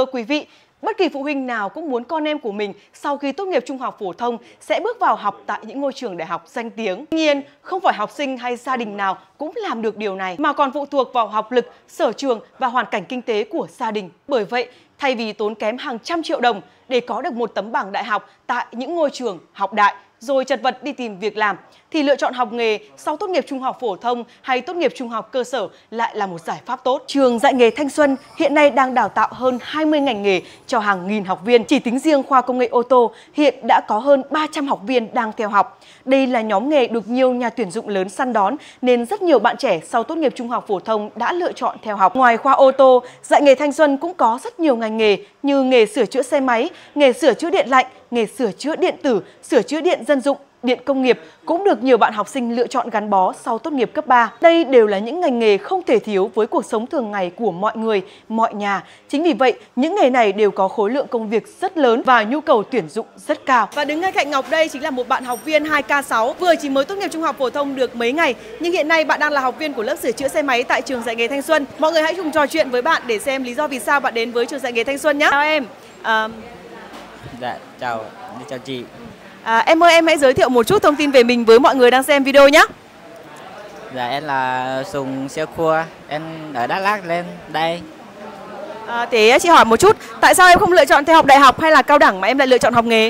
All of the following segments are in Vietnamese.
quý vị, bất kỳ phụ huynh nào cũng muốn con em của mình sau khi tốt nghiệp trung học phổ thông sẽ bước vào học tại những ngôi trường đại học danh tiếng. Tuy nhiên, không phải học sinh hay gia đình nào cũng làm được điều này, mà còn phụ thuộc vào học lực, sở trường và hoàn cảnh kinh tế của gia đình. Bởi vậy, thay vì tốn kém hàng trăm triệu đồng để có được một tấm bằng đại học tại những ngôi trường học đại, rồi chật vật đi tìm việc làm, thì lựa chọn học nghề sau tốt nghiệp trung học phổ thông hay tốt nghiệp trung học cơ sở lại là một giải pháp tốt. Trường dạy nghề Thanh Xuân hiện nay đang đào tạo hơn 20 ngành nghề cho hàng nghìn học viên. Chỉ tính riêng khoa công nghệ ô tô hiện đã có hơn 300 học viên đang theo học. Đây là nhóm nghề được nhiều nhà tuyển dụng lớn săn đón nên rất nhiều bạn trẻ sau tốt nghiệp trung học phổ thông đã lựa chọn theo học. Ngoài khoa ô tô, dạy nghề Thanh Xuân cũng có rất nhiều ngành nghề như nghề sửa chữa xe máy, nghề sửa chữa điện lạnh, nghề sửa chữa điện tử, sửa chữa điện dân dụng, điện công nghiệp cũng được nhiều bạn học sinh lựa chọn gắn bó sau tốt nghiệp cấp 3. Đây đều là những ngành nghề không thể thiếu với cuộc sống thường ngày của mọi người, mọi nhà. Chính vì vậy, những nghề này đều có khối lượng công việc rất lớn và nhu cầu tuyển dụng rất cao. Và đứng ngay cạnh Ngọc đây chính là một bạn học viên 2K6, vừa chỉ mới tốt nghiệp trung học phổ thông được mấy ngày, nhưng hiện nay bạn đang là học viên của lớp sửa chữa xe máy tại trường dạy nghề Thanh Xuân. Mọi người hãy cùng trò chuyện với bạn để xem lý do vì sao bạn đến với trường dạy nghề Thanh Xuân nhé. Chào em. Dạ, chào chị. Em ơi, em hãy giới thiệu một chút thông tin về mình với mọi người đang xem video nhé. Dạ, em là Sùng Siêu Khua, em ở Đắk Lắk lên đây. Thế chị hỏi một chút, tại sao em không lựa chọn theo học đại học hay là cao đẳng mà em lại lựa chọn học nghề?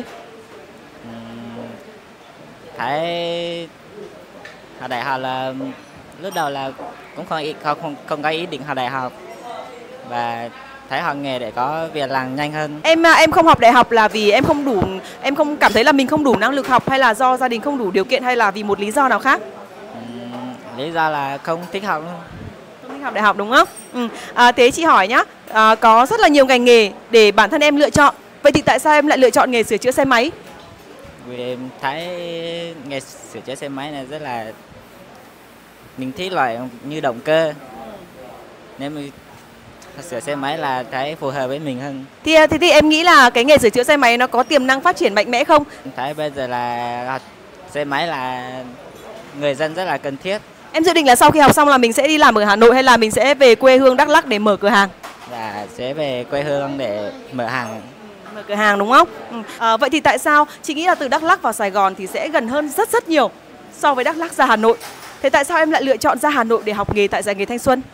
Thấy học đại học là lúc đầu là cũng không có ý định học đại học, và thấy học nghề để có việc làm nhanh hơn. Em không học đại học là vì em không cảm thấy là mình không đủ năng lực học, hay là do gia đình không đủ điều kiện, hay là vì một lý do nào khác? Lý do là không thích học luôn. Không thích học đại học đúng không? Thế chị hỏi nhá, có rất là nhiều ngành nghề để bản thân em lựa chọn. Vậy thì tại sao em lại lựa chọn nghề sửa chữa xe máy? Vì em thấy nghề sửa chữa xe máy này rất là mình thích loại như động cơ, nên mình sửa xe máy là thấy phù hợp với mình hơn. Thì em nghĩ là cái nghề sửa chữa xe máy nó có tiềm năng phát triển mạnh mẽ không? Em thấy bây giờ là xe máy là người dân rất là cần thiết. Em dự định là sau khi học xong là mình sẽ đi làm ở Hà Nội hay là mình sẽ về quê hương Đắk Lắk để mở cửa hàng? Dạ, sẽ về quê hương để mở hàng. Mở cửa hàng đúng không? Vậy thì tại sao chị nghĩ là từ Đắk Lắk vào Sài Gòn thì sẽ gần hơn rất nhiều so với Đắk Lắk ra Hà Nội? Thế tại sao em lại lựa chọn ra Hà Nội để học nghề tại dạy nghề Thanh Xuân?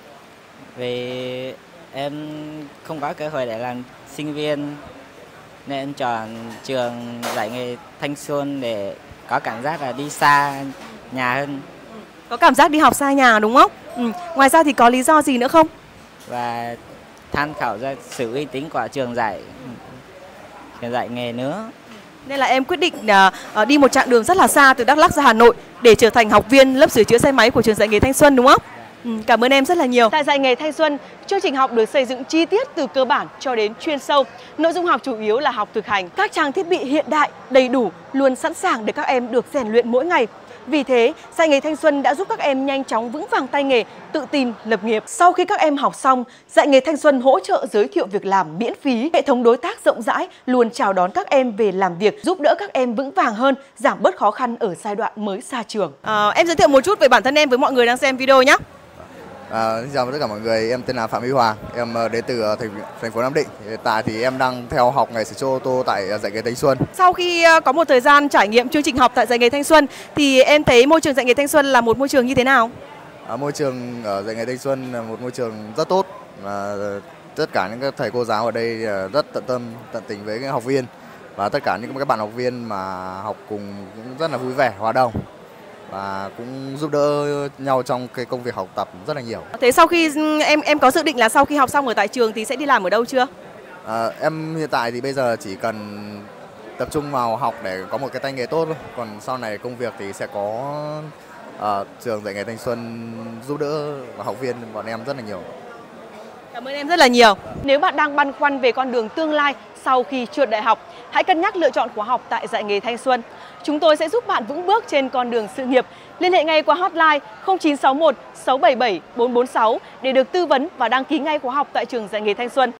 Vì em không có cơ hội để làm sinh viên nên em chọn trường dạy nghề Thanh Xuân để có cảm giác là đi xa nhà hơn. Có cảm giác đi học xa nhà đúng không? Ngoài ra thì có lý do gì nữa không? Và tham khảo ra sự uy tín của trường dạy nghề nữa. Nên là em quyết định đi một chặng đường rất là xa từ Đắk Lắk ra Hà Nội để trở thành học viên lớp sửa chữa xe máy của trường dạy nghề Thanh Xuân đúng không? Cảm ơn em rất là nhiều. Tại dạy nghề Thanh Xuân, chương trình học được xây dựng chi tiết từ cơ bản cho đến chuyên sâu. Nội dung học chủ yếu là học thực hành. Các trang thiết bị hiện đại, đầy đủ, luôn sẵn sàng để các em được rèn luyện mỗi ngày. Vì thế, dạy nghề Thanh Xuân đã giúp các em nhanh chóng vững vàng tay nghề, tự tin lập nghiệp. Sau khi các em học xong, dạy nghề Thanh Xuân hỗ trợ giới thiệu việc làm miễn phí. Hệ thống đối tác rộng rãi luôn chào đón các em về làm việc, giúp đỡ các em vững vàng hơn, giảm bớt khó khăn ở giai đoạn mới ra trường. Em giới thiệu một chút về bản thân em với mọi người đang xem video nhé. Xin chào tất cả mọi người, em tên là Phạm Huy Hoàng, em đến từ thành phố Nam Định. Hiện tại thì em đang theo học nghề sửa chữa ô tô tại dạy nghề Thanh Xuân. Sau khi có một thời gian trải nghiệm chương trình học tại dạy nghề Thanh Xuân thì em thấy môi trường dạy nghề Thanh Xuân là một môi trường như thế nào? Môi trường ở dạy nghề Thanh Xuân là một môi trường rất tốt. Tất cả những các thầy cô giáo ở đây rất tận tâm, tận tình với các học viên, và tất cả những các bạn học viên mà học cùng cũng rất là vui vẻ, hòa đồng, và cũng giúp đỡ nhau trong cái công việc học tập rất là nhiều. Thế sau khi em có dự định là sau khi học xong ở tại trường thì sẽ đi làm ở đâu chưa? Em hiện tại thì bây giờ chỉ cần tập trung vào học để có một cái tay nghề tốt thôi. Còn sau này công việc thì sẽ có trường dạy nghề Thanh Xuân giúp đỡ và học viên bọn em rất là nhiều. Cảm ơn em rất là nhiều. Nếu bạn đang băn khoăn về con đường tương lai sau khi trượt đại học, hãy cân nhắc lựa chọn khóa học tại dạy nghề Thanh Xuân. Chúng tôi sẽ giúp bạn vững bước trên con đường sự nghiệp. Liên hệ ngay qua hotline 0961 677 446 để được tư vấn và đăng ký ngay khóa học tại trường dạy nghề Thanh Xuân.